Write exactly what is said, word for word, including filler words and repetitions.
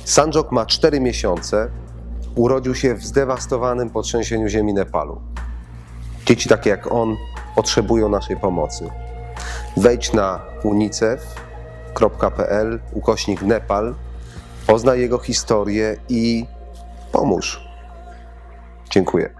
Sanjok ma cztery miesiące, urodził się w zdewastowanym po trzęsieniu ziemi Nepalu. Dzieci takie jak on potrzebują naszej pomocy. Wejdź na unicef kropka p l ukośnik Nepal, poznaj jego historię i pomóż. Dziękuję.